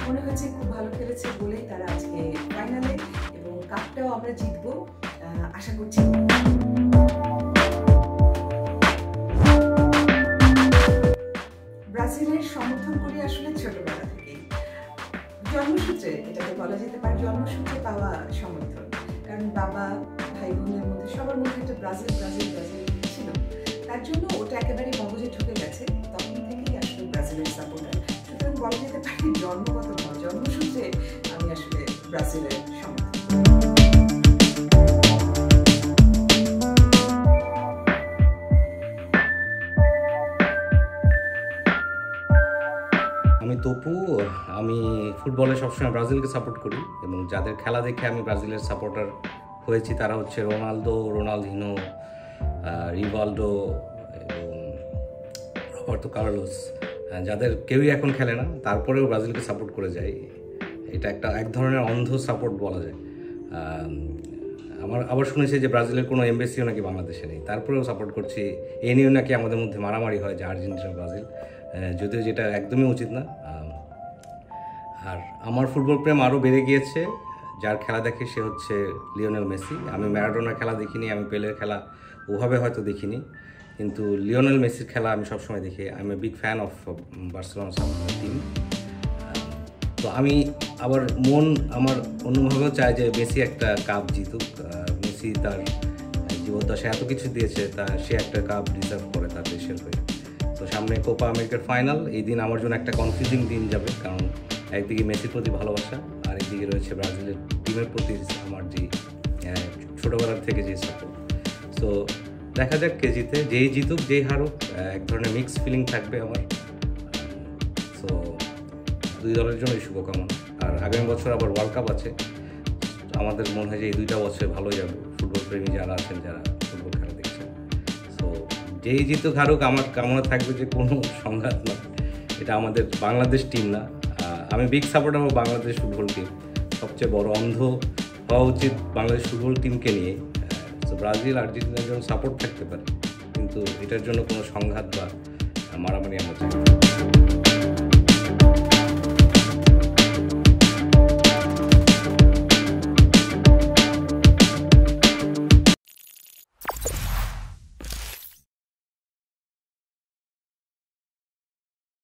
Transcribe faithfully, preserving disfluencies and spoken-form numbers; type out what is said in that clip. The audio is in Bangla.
মনে হয়েছে খুব ভালো খেলেছে বলেই তারা আজকে ফাইনালে, এবং কাপটাও আমরা জিতবো আশা করছি। ব্রাজিলের সমর্থন করি আসলে ছোটবেলা থেকেই, জন্মসূত্রে এটাকে বলা যেতে পারে, জন্মসূত্রে পাওয়া সমর্থন। কারণ বাবা ভাই বোনের মধ্যে সবার মধ্যে একটা ব্রাজিল ব্রাজিল ব্রাজিল ছিল, তার জন্য ওটা একেবারে মগজে ঢুকে গেছে, তখন থেকেই আসলে ব্রাজিলের সাপোর্টার। সুতরাং বলা যেতে পারে জন্মগত নয়, জন্মসূত্রে আমি আসলে ব্রাজিলের সমর্থন। আমি তপু, আমি ফুটবলে সবসময় ব্রাজিলকে সাপোর্ট করি এবং যাদের খেলা দেখে আমি ব্রাজিলের সাপোর্টার হয়েছি তারা হচ্ছে রোনালদো, রোনালদিনো, রিভালডো এবং রবার্তো কার্লোস, যাদের কেউই এখন খেলে না তারপরেও ব্রাজিলকে সাপোর্ট করে যায়। এটা একটা এক ধরনের অন্ধ সাপোর্ট বলা যায়। আমার আবার শুনেছি যে ব্রাজিলের কোনো এমবেসিও নাকি বাংলাদেশে নেই, তারপরেও সাপোর্ট করছি। এ নিয়েও নাকি আমাদের মধ্যে মারামারি হয় যে আর্জেন্টিনা ব্রাজিল, যদিও যেটা একদমই উচিত না। আর আমার ফুটবল প্রেম আরও বেড়ে গিয়েছে, যার খেলা দেখে সে হচ্ছে লিওনেল মেসি। আমি ম্যারাডোনার খেলা দেখিনি, আমি পেলের খেলা ওভাবে হয়তো দেখিনি, কিন্তু লিওনেল মেসির খেলা আমি সবসময় দেখি। I am a big fan of Barcelona team. তো আমি আবার মন আমার অন্যভাবেও চাই যে মেসি একটা কাপ জিতুক। মেসি তার জীবদ্দশায় এত কিছু দিয়েছে, তা সে একটা কাপ ডিজার্ভ করে তার দেশের হয়ে। তো সামনে কোপা আমেরিকার ফাইনাল, এই দিন আমার জন্য একটা কনফিউজিং দিন যাবে, কারণ একদিকে মেসির প্রতি ভালোবাসা আর একদিকে রয়েছে ব্রাজিলের টিমের প্রতি আমার যে ছোটোবেলার থেকে যে সাপোর্ট। সো দেখা যাক কে জিতে, যেই জিতুক যেই হারুক, এক ধরনের মিক্সড ফিলিং থাকবে আমার। সো দুই দলের জন্যই শুভকামনা। আর আগামী বছর আবার ওয়ার্ল্ড কাপ আছে, আমাদের মনে হয় যে এই দুইটা বছর ভালো যাবে ফুটবল প্রেমী যারা আছেন, যারা ফুটবল খেলা দেখছেন। সো যেই জিতুক হারুক, আমার কামনা থাকবে যে কোনো সংঘাত না, এটা আমাদের বাংলাদেশ টিম না। আমি বিগ সাপোর্টার হব বাংলাদেশ ফুটবল টিম, সবচেয়ে বড় অন্ধ হওয়া উচিত বাংলাদেশ ফুটবল টিমকে নিয়ে। তো ব্রাজিল আর্জেন্টিনার জন্য সাপোর্ট থাকতে পারে, কিন্তু এটার জন্য কোনো সংঘাত বা মারামারি আমরা চাই।